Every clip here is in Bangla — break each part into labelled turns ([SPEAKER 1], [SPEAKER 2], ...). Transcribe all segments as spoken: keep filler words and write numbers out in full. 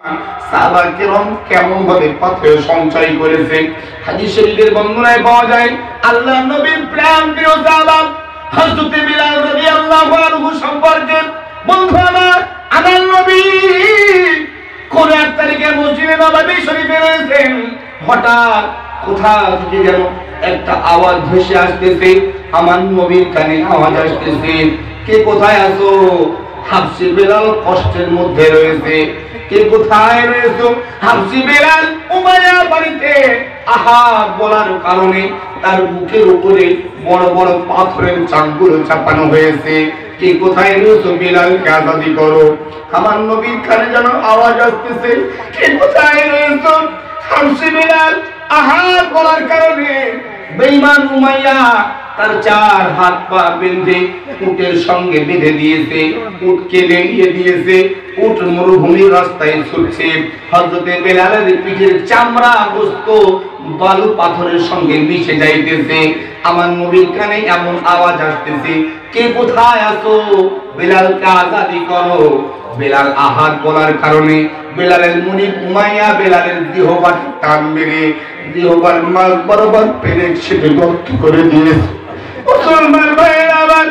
[SPEAKER 1] সাহাবায়ে কেরাম কেমন ভাবে পথে সঞ্চয় করেছে হাদিস শরীফের বর্ণনায় পাওয়া যায়। আল্লাহর নবীর প্রাণ প্রিয় সাহাবা হযরত বিলাল রাদিয়াল্লাহু আনহু সম্পর্কে বন্ধু আমার, আমার নবী কোন এক তারিখে মসজিদে নববী শরীফে রয়েছেন, হঠাৎ কোথা থেকে যেন একটা আওয়াজ ভেসে আসতেছে। আমার নবীর কানে আওয়াজ আসতেছে, কে কোথায় আছো? হাবশী বিলাল কষ্টের মধ্যে রয়েছে। কে কোথায় রয়েছো? হাবশী বিলাল উমাইয়া বাড়িতে। আহাদ বলার কারণে তার বুকের উপরে বড় বড় পাথরের চাকগুলো চাপানো হয়েছে। কে কোথায় রয়েছো? বিলালকে আজাদি করো। আমার নবীর কানে যেন আওয়াজ আসতেছে, কে কোথায় রয়েছো? হাবশী বিলাল আহাদ বলার কারণে বেঈমান উমাইয়া তার চার হাত পা বেঁধে উটের সঙ্গে বেঁধে দিয়েছে, উটকে লেলিয়ে দিয়েছে। উট মরুভূমির রাস্তায় ছুটছে। হযরতে বেলালের পিঠের চামড়া গোস্ত বালু পাথরের সঙ্গে মিশে যাইতেছে। আমার নবীর কানে এমন আওয়াজ আসতেছে, কে কোথায় আছো? বেলালকে আজাদি করো। বেলাল আহাদ বলার কারণে বেলালের মুনি উমাইয়া বেলালের দেহবাট টান মেরে দেহবাট মাল বরাবর পেরেক সেটে গর্ত করে দিয়েছে। মুসলমান ভাইয়েরা আমার,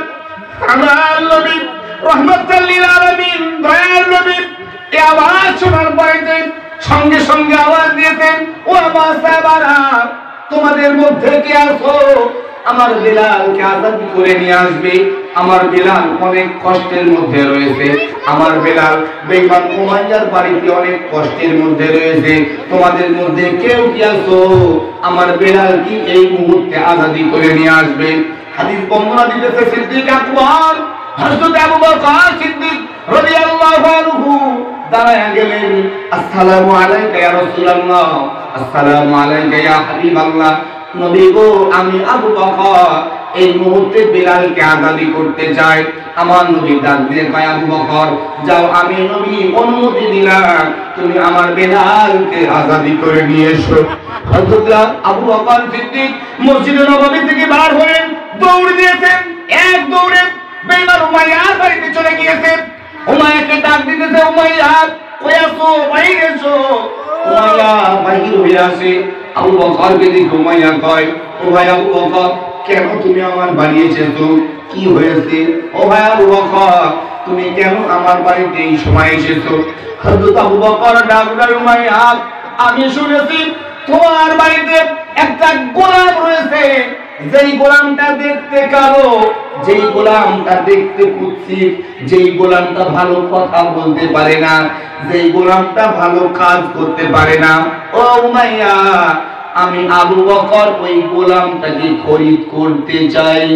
[SPEAKER 1] আমার নবী রাহমাতুল লিল আলামিন দয়ার নবী এই আওয়াজ শোনার পরে সঙ্গে সঙ্গে আওয়াজ দিয়েছেন, ও আমার সাহাবারা, তোমাদের মধ্যে কে আছো? আমার বিলালকে আজাদি করে নিয়ে আসবে। আমার বিলাল অনেক কষ্টের মধ্যে রয়েছে। আমার বিলাল বেঈমান উমাইয়ার বাড়িতে অনেক কষ্টের মধ্যে রয়েছে। তোমাদের মধ্যে কেউ কি আছো? আমার বিলাল কি এই মুহূর্তে আজাদি করে নিয়ে আসবে? হাদিস বর্ণনা দিতেছে সিদ্দিক আকবর হযরত আবু বকর সিদ্দিক রাদিয়াল্লাহু আনহু দাঁড়ায়া গেলেন, আসসালামু আলাইকা ইয়া রাসূলুল্লাহ, আসসালামু আলাইকা ইয়া হাবিবাল্লাহ। নবী গো, আমি আবু বকর এই মুহূর্তে বিলালকে আজাদি করতে চাই। আমার নবী ডাক দিয়ে কয়, আবু বকর যাও, আমি নবী অনুমতি দিলাম, তুমি আমার বিলালকে আজাদি করে নিয়ে এসো। হযরত আবু বকর সিদ্দিক মসজিদে নববী থেকে বার হলেন, দৌড় দিয়েছেন, এক দৌড়ে বেঈমান উমাইয়ার বাড়িতে চলে গিয়েছেন। উমাইয়াকে ডাক দিতেছে, উমাইয়া কই আছো? বাইরে এসো। উমাইয়া বাইরে হয়ে আসে। আবু বকরকে দেখে উমাইয়া কয়, ও ভাই আবু বকর, কেন তুমি আমার বাড়ি এসেছো? কি হয়েছে? ও ভাই আবু বকর, তুমি কেন আমার বাড়িতে এই সময় এসেছো? হযরত আবু বকর ডাক দেয়, উমাইয়া, আমি শুনেছি তোমার বাড়িতে একটা গোলাম রয়েছে, যেই গোলামটা দেখতে কালো, যেই গোলামটা দেখতে কুৎসিত, যেই গোলামটা ভালো কথা বলতে পারে না, যেই গোলামটা ভালো কাজ করতে পারে না। ও উমাইয়া, আমি আবু বকর ওই গোলামটাকে খরিদ করতে চাই।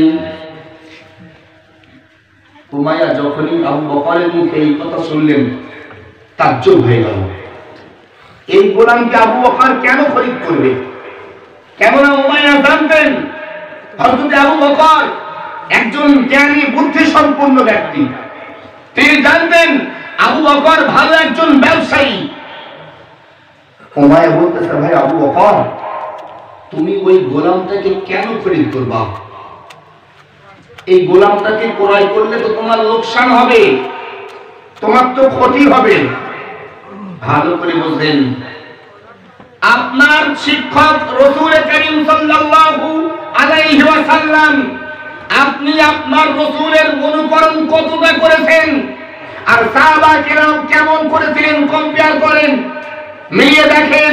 [SPEAKER 1] উমাইয়া যখনই আবু বকরের মুখে এই কথা শুনলেন, তাজ্জব হয়ে গেল। এই গোলামকে আবু বকর কেন খরিদ করবে? কেননা উমাইয়া জানতেন হযরত আবু বকর একজন জ্ঞানী বুদ্ধি সম্পন্ন ব্যক্তি। তিনি জানতেন আবু বকর ভালো একজন ব্যবসায়ী। উমাইয়া বলতেছে, ভাই আবু বকর, তুমি ওই গোলামটাকে কেন খরিদ করবা? এই গোলামটাকে ক্রয় করলে তো তোমার লোকসান হবে, তোমার তো ক্ষতি হবে। ভালো করে বুঝলেন, আপনার শিক্ষক রাসূল করিম সাল্লাল্লাহু আলাইহি ওয়াসাল্লাম, আপনি আপনার রাসূলের অনুকরণ কতটা করেছেন আর সাহাবা কেরাম কেমন করেছিলেন, কম্পেয়ার করেন, মিলিয়ে দেখেন।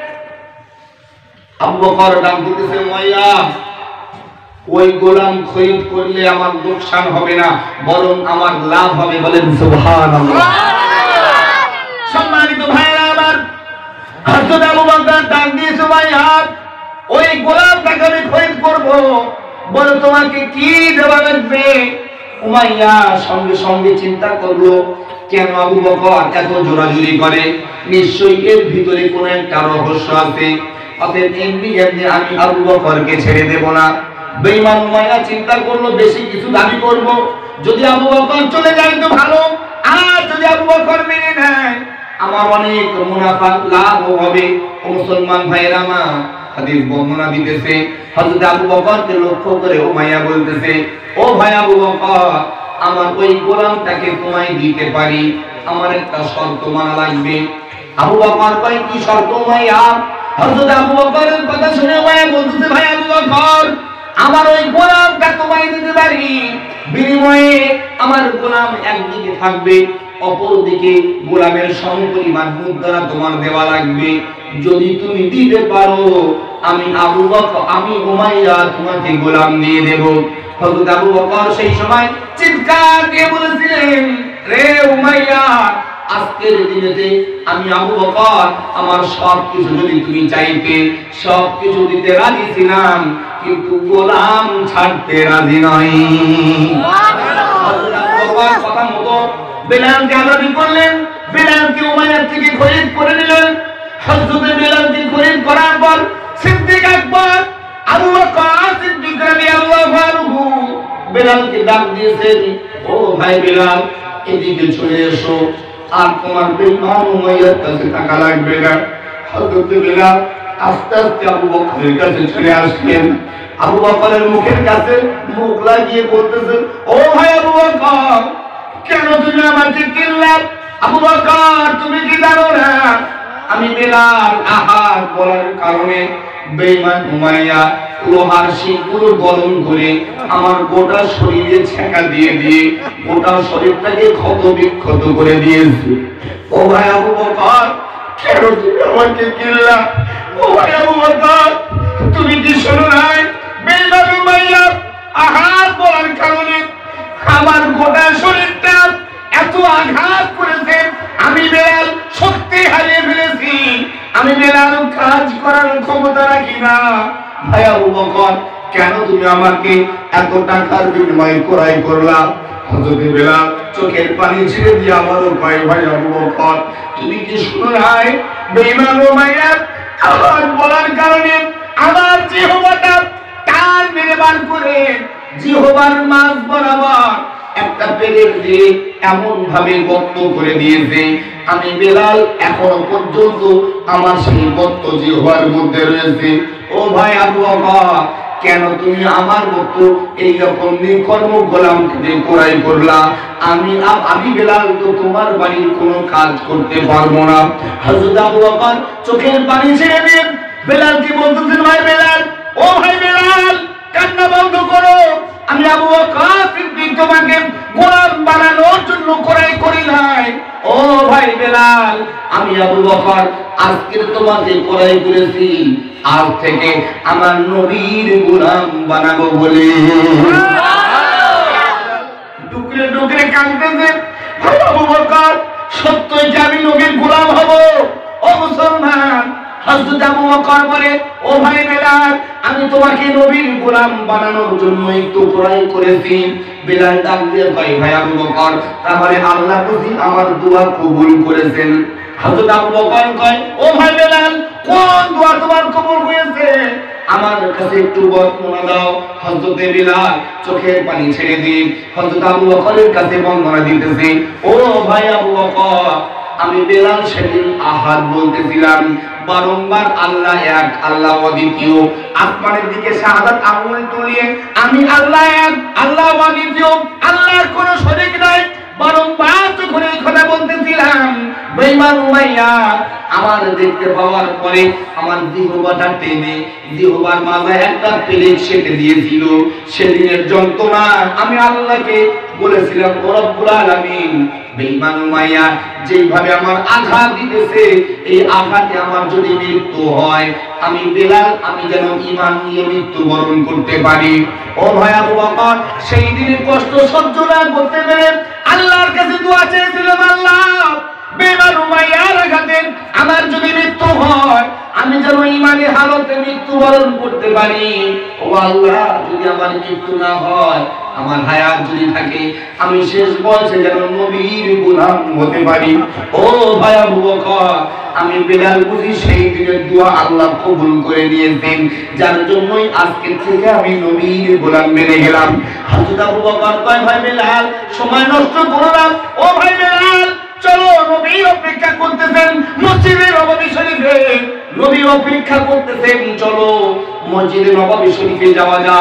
[SPEAKER 1] আবু বকর নাম দিতেছে, উমাইয়া, ওই গোলাম খরিদ করলে আমার লোকসান হবে না, বরং আমার লাভ হবে। বলেন সুবহানাল্লাহ। সম্মানিত ভাইরা আমার, হযরত আবু বকর ডাক দিয়েছে, উমাইয়া, ওই গোলামটাকে আমি খরিদ করব, বলো তোমাকে কি দেওয়া লাগবে? উমাইয়া সঙ্গে সঙ্গে চিন্তা করলো, কেন আবু বকর এত জোরাজুরি করে? নিশ্চয়ই এর ভিতরে কোনো একটা রহস্য আছে। অতএব এমনি এমনি আমি আবু বকরকে ছেড়ে দেব না। বেঈমান উমাইয়া চিন্তা করলো, বেশি কিছু দাবি করব, যদি আবু বকর চলে যায় তো ভালো, আর যদি আবু বকর মেনে নেয় আমার অনেক মুনাফা লাভ হবে। মুসলমান ভাইয়েরা আমার, হাদিস বর্ণনা দিতেছে, হযরত আবু বকরকে লক্ষ্য করে উমাইয়া বলতেছে, ও ভাই আবু বকর, আমার ওই গোলামটাকে তোমায় দিতে পারি, আমার একটা শর্ত মানা লাগবে। আবু বকর কয় কি শর্ত উমাইয়া? হযরত আবু বকরের কথা শুনে উমাইয়া বলতেছে ভাই আবু বকর, আমার ওই গোলামটা তোমায় দিতে পারি, বিনিময়ে আমার গোলাম একদিকে থাকবে, অপরদিকে গোলামের সমপরিমাণ মুদ্রা তোমার দেওয়া লাগবে। যদি তুমি দিতে পারো আমি আবু বকর আমি উমাইয়া তোমাকে গোলাম দিয়ে দেব। হযরত আবু বকর সেই সময় চিৎকার দিয়ে বলেছিলেন, রে উমাইয়া, আজকের দিনেতে আমি আবু বকর আমার সব কিছু যদি তুমি চাইতে সব কিছু দিতে রাজি ছিলাম, কিন্তু গোলাম ছাড়তে রাজি নই। হযরত আবু বকর কথা মতো বেলালকে আজাদি করলেন, বেলালকে উমাইয়ার থেকে খরিদ করে নিলেন। হযরত বেলালকে খরিদ করার পর সিদ্দিক আকবর আবু বকর সিদ্দিক রাদিয়াল্লাহু আনহু বেলালকে ডাক দিয়েছেন, ও ভাই বেলাল, এদিকে চলে এসো, আর তোমার বেঈমান উমাইয়ার কাছে টাকা লাগবে না। হযরত বেলাল আস্তে আস্তে আবু বকরের কাছে চলে আসলেন। আবু বকরের মুখের কাছে মুখ লাগিয়ে বলতেছেন, ও ভাই আবু বকর, কেন তুমি আমাকে কিনলে? আবু বকর, তুমি কি জানো না আমি বেলাল আহার বলার কারণে বেঈমান উমাইয়া লোহার শিকগুলো গরম করে আমার গোটা শরীরে ছেঁকা দিয়ে দিয়ে গোটা শরীরটাকে ক্ষত বিক্ষত করে দিয়েছে। ও ভাই আবু বকর, কেন তুমি আমাকে কিনলা? ও ভাই আবু বকর, তুমি কি শোনো নাই বেঈমান উমাইয়া আহার বলার কারণে আমার গোটা শরীরটা এত আঘাত করেছে, আমি বেলাল শক্তি হারিয়ে ফেলেছি, আমি বেলাল কাজ করার ক্ষমতা রাখি না। ভাই আবু বকর, কেন তুমি আমাকে এত টাকার বিনিময়ে ক্রয় করলা? হযরত বেলাল চোখের পানি ছেড়ে দিয়ে আমারও কয়, ভাই আবু বকর, তুমি কি শুনো নাই বেঈমান উমাইয়া আহার বলার কারণে আমার জিহ্বাটা টান মেরে বার করে জিহ্বার মাঝ বরাবর একটা পেরেক দিয়ে এমন ভাবে গর্ত করে দিয়েছে, আমি বেলাল এখনো পর্যন্ত আমার সেই গর্ত জিহ্বার মধ্যে রয়েছে। ও ভাই আবু বকর, কেন তুমি আমার মতো এইরকম নিকর্ম গোলামকে ক্রয় করলা? আমি আমি বেলাল তো তোমার বাড়ির কোনো কাজ করতে পারবো না। হযরত আবু বকর চোখের পানি ছেড়ে দিয়ে বেলালকে বলতেছেন, ভাই বেলাল, ও ভাই বেলাল, কান্না বন্ধ করো, আমি আবু বকর সিদ্দিক তোমাকে গোলাম বানানোর জন্য ক্রয় করি নাই। ও ভাই বেলাল, আমি আবু বকর আজকে তোমাকে ক্রয় করেছি, আজ থেকে আমার নবীর গোলাম বানাবো বলে। টুকরে টুকরে কাঁদতেছে, ভাই আবু বকর, সত্যই যে আমি নবীর গোলাম হব? ও মুসলমান, হযরত আবু বকর বলে, ও ভাই বেলাল, আমি তোমাকে নবীর গোলাম বানানোর জন্যই তো ক্রয় করেছি। বেলাল ডাক দিয়ে কয়, ভাই আবু বকর, তাহলে আল্লাহ বুঝি আমার দোয়া কবুল করেছেন? হযরত আবু বকর কয়, ও ভাই বেলাল, কোন দোয়া তোমার কবুল হয়েছে আমার কাছে একটু বর্ণনা দাও। হযরত বেলাল চোখের পানি ছেড়ে দিয়ে হযরত আবু বকরের কাছে বর্ণনা দিতেছে, ও ভাই আবু বকর, আমি বেলাল সেদিন আহাদ বলতেছিলাম, বারংবার আল্লাহ এক, আল্লাহ অদ্বিতীয়, আসমানের দিকে শাহাদাত আঙ্গুল তুলিয়ে আমি আল্লাহ এক, আল্লাহ অদ্বিতীয়, আল্লাহর কোনো শরীক নাই, বারংবার যখন এই কথা বলতেছিলাম, বেঈমান উমাইয়া আমার দেখতে পাওয়ার পরে আমার জিহ্বাটা টেনে জিহ্বার মাঝে একটা পেরেক সেটে দিয়েছিল। সেদিনের যন্ত্রণা আমি আল্লাহকে বলেছিলাম, ও রব্বুল আলামিন, বেঈমান উমাইয়া যেভাবে আমার আঘাত দিতেছে, এই আঘাতে আমার যদি মৃত্যু হয়, আমি বেলাল আমি যেন ঈমান নিয়ে মৃত্যুবরণ করতে পারি। ও ভাই আবু বকর, সেই দিনের কষ্ট সহ্য না করতে পেরে আল্লাহর কাছে দোয়া চেয়েছিলাম, আল্লাহ, বেঈমান উমাইয়ার আঘাতে আমার যদি মৃত্যু হয়, আমি যেন ঈমানের হালতে মৃত্যুবরণ করতে পারি। ও আল্লাহ, যদি আমার মৃত্যু না হয়, আমার হায়াত যদি থাকে, আমি শেষ বয়সে যেন নবীর গোলাম হতে পারি। ও ভাই আবু বকর, আমি বেলাল বুঝি সেই দিনের দোয়া আল্লাহ কবুল করে নিয়েছেন, যার জন্যই আজকে থেকে আমি নবীর গোলাম মেনে গেলাম। হযরত আবু বকর কয়, ভাই বেলাল, সময় নষ্ট করো না। ও ভাই বেলাল, চলো, নবী অপেক্ষা করতেছেন মসজিদে নববী শরীফে, নবী অপেক্ষা করতেছেন, চলো মসজিদে নববী শরীফে যাওয়া যাক।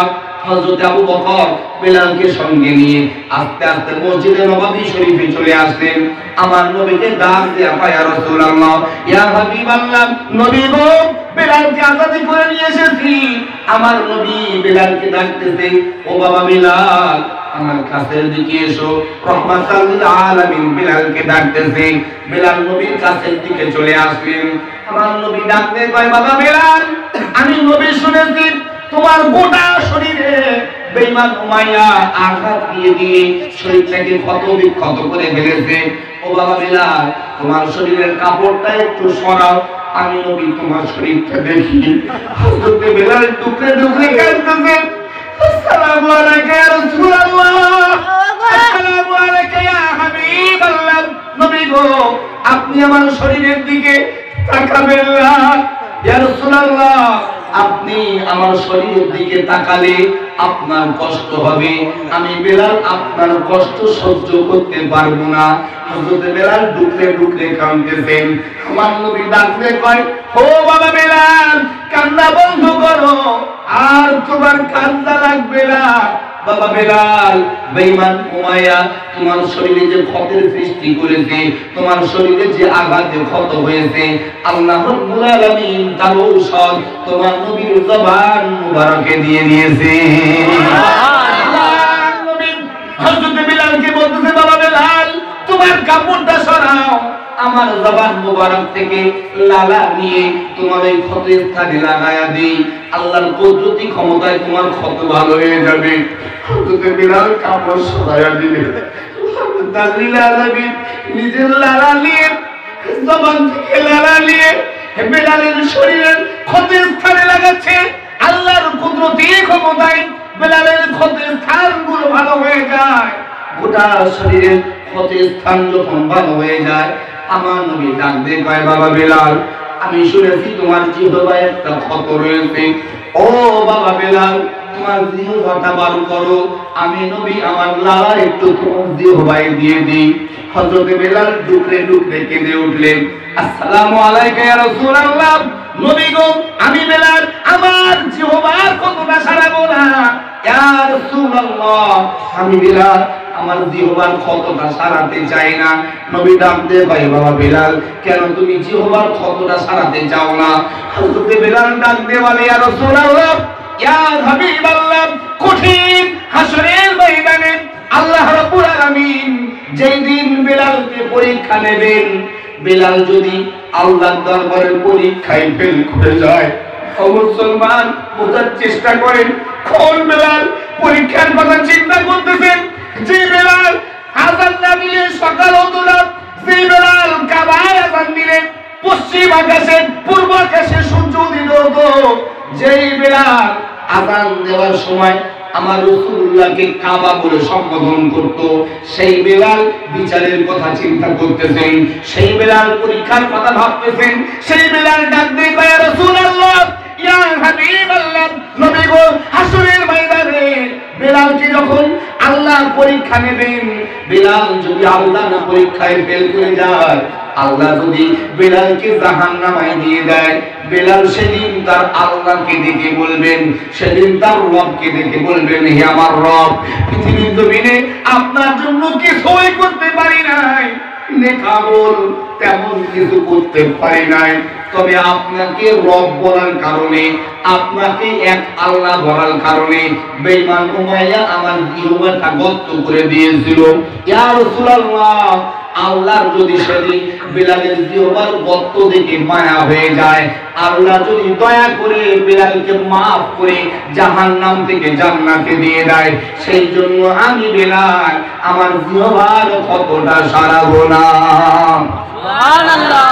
[SPEAKER 1] হযরত আবু বকর বেলালকে সঙ্গে নিয়ে আস্তে আস্তে মসজিদে নববী শরীফে চলে আসলেন। আমার নবীকে ডাক দিয়ে ইয়া রাসূলুল্লাহ, ইয়া হাবিবাল্লাহ, নবী গো, বেলালকে আজাদি করে নিয়ে এসেছি। আমার নবী বেলালকে ডাকতেছে, ও বাবা বেলাল, আমার কাছের দিকে এসো। রহমাতাল লিল আলামিন বেলালকে ডাকতেছে। বেলাল নবীর কাছের দিকে চলে আসলেন। আমার নবী ডাকতে কয়, বাবা বেলাল, আমি নবী শুনেছি তোমার গোটা শরীরে বেঈমান উমাইয়া আঘাত দিয়ে দিয়ে শরীরটাকে ক্ষত বিক্ষত করে ফেলেছে। ও বাবা বেলাল, তোমার শরীরের কাপড়টা একটু সরাও, আমি নবী তোমার শরীরটা দেখি। হযরত বেলাল টুকরে টুকরে কাঁদতেছে। আসসালামু আলাইকা ইয়া রাসূলুল্লাহ, আসসালামু আলাইকা ইয়া হাবিবাল্লাহ, নবী গো, আপনি আমার শরীরের দিকে তাকাবেন না। ইয়া রাসূলুল্লাহ, আপনি আমার শরীরের দিকে তাকালে আপনার কষ্ট হবে, আমি বেলাল আপনার কষ্ট সহ্য করতে পারবো না। হযরত বেলাল ডুকরে ডুকরে কাঁদতেছেন। আমার নবী ডাকতে কয়, ও বাবা বেলাল, কান্না বন্ধ করো, আর তোমার কান্না লাগবে না। বাবা বেলাল, বেঈমান উমাইয়া তোমার শরীরে যে ক্ষতের সৃষ্টি করেছে, তোমার শরীরে যে আঘাতে ক্ষত হয়েছে, আল্লাহ রাব্বুল আলামিন তার ঔষধ তোমার নবীর জবান মুবারকে দিয়ে দিয়েছে। সুবহানাল্লাহ। নবী হযরত বেলালকে বলতেছে, বাবা বেলাল, তোমার কাপড়টা সরাও, আমার জবান মুবারক থেকে লালা নিয়ে তোমার এই ক্ষতের স্থানে লাগায়া দিই, আল্লাহর কুদরতি ক্ষমতায় তোমার ক্ষত ভালো হয়ে যাবে। হযরত বেলাল কাপড় সরায়া দিলেন। আল্লাহ নবী নিজের লালা নিয়ে, জবান থেকে লালা নিয়ে বেলালের শরীরের ক্ষতের স্থানে লাগাচ্ছে। আল্লাহর কুদরতি ক্ষমতায় বেলালের ক্ষতের স্থানগুলো ভালো হয়ে যায়। গোটা শরীরের ক্ষতের স্থান যখন ভালো হয়ে যায়, আমার নবী ডাক দিয়ে কয়, বাবা বেলাল, আমি শুনেছি তোমার জিহ্বায় একটা ক্ষত রয়েছে। ও বাবা বেলাল, তোমার জিহ্বাটা বার করো, আমি নবী আমার লালা একটু তোমার জিহ্বায় দিয়ে দিই। হযরত বেলাল ডুকরে ডুকরে কেঁদে উঠলেন। আসসালামু আলাইকা ইয়া রাসূলুল্লাহ, নবী গো, আমি বেলাল আমার জিহ্বার ক্ষতটা সারাবো না। ইয়া রাসূলুল্লাহ, আমি বেলাল আমার জিহ্বার ক্ষতটা সারাতে চাই না। নবী ডাক দিয়ে ভাই, বাবা বেলাল, কেন তুমি জিহ্বার ক্ষতটা সারাতে চাও না? হযরত বেলাল ডাক দিয়ে বলে, ইয়া রাসূলুল্লাহ, ইয়া হাবিবাল্লাহ, কঠিন হাসরের ময়দানে আল্লাহ রাব্বুল আলামিন যেই দিন বেলালকে পরীক্ষা নেবেন, বেলাল যদি আল্লাহর দরবারে পরীক্ষায় ফেল করে যায়, মুসলমান বোঝার চেষ্টা করেন, কোন বেলাল পরীক্ষার কথা চিন্তা করতেছেন? যে বেলাল আযান না দিলে সকাল হতো না, যে বেলাল কাবায় আযান দিলে পশ্চিম আকাশে পূর্ব আকাশে সূর্য উদিত হতো, যেই বেলাল আযান দেওয়ার সময় আমার রাসূলুল্লাহকে কাবা বলে সম্বোধন করত, সেই বেলাল বিচারের কথা চিন্তা করতেছেন, সেই বেলাল পরীক্ষার কথা ভাবতেছেন। সেই বেলাল ডাক দিয়ে কয়, ইয়া রাসূলুল্লাহ, ইয়া হাবিবাল্লাহ, নবী গো, হাসরের ময়দানে বেলালকে যখন আল্লাহ পরীক্ষা নেবেন, বেলাল যদি আল্লাহ না পরীক্ষায় ফেল করে যায়, আল্লাহ যদি বেলালকে জাহান্নামায় দিয়ে দেয়, বেলাল সেদিন তার আল্লাহকে ডেকে বলবেন, সেদিন তার রবকে ডেকে বলবেন, হে আমার রব, পৃথিবীর জমিনে আপনার জন্য কিছুই করতে পারি নাই, নেকামল তেমন কিছু করতে পারি নাই, তবে আপনাকে রব বলার কারণে, আপনাকে এক আল্লাহ বলার কারণে বেঈমান উমাইয়া আমার জিহ্বাটা গর্ত করে দিয়েছিল। ইয়া রাসূলুল্লাহ, আল্লাহর যদি সেদিন বেলালের জিহ্বার গর্ত দেখে মায়া হয়ে যায়, আল্লাহ যদি দয়া করে বেলালকে মাফ করে জাহান্নাম থেকে জান্নাতে দিয়ে দেয়, সেই জন্য আমি বেলাল আমার জিহ্বার ক্ষতটা সারাবো না। সুবহানাল্লাহ।